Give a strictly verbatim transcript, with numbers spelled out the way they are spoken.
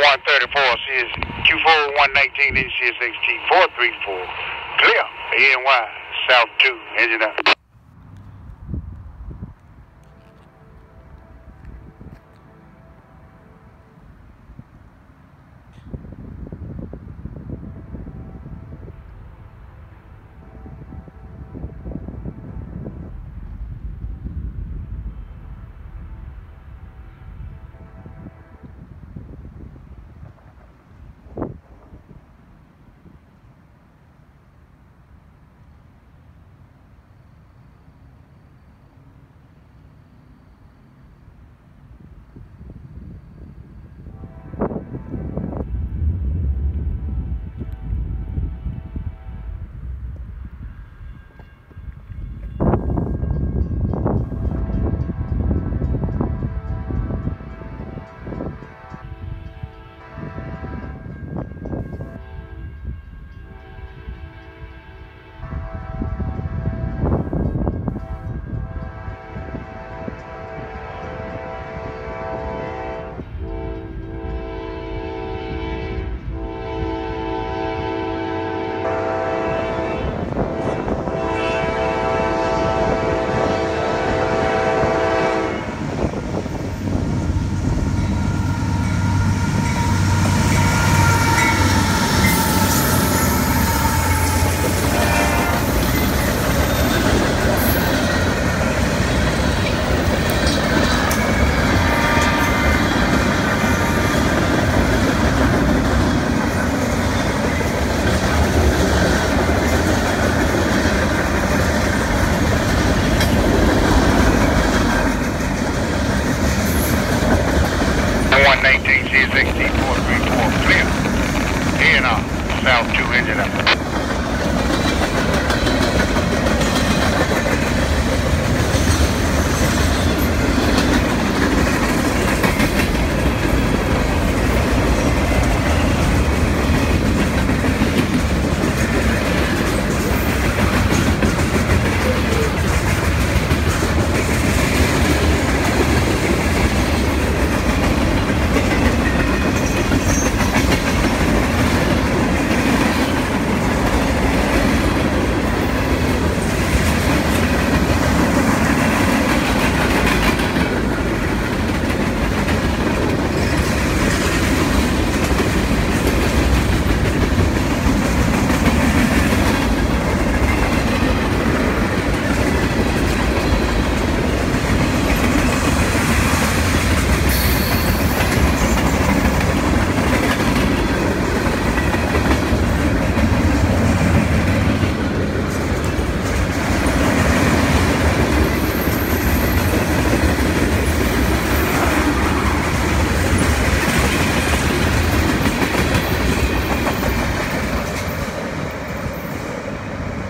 one thirty-four, C S Q four one nineteen, C S X T four three four. Clear. A N Y, South two, engine up. one nineteen, C S X T four three four, clear. A N R, South two, engine up.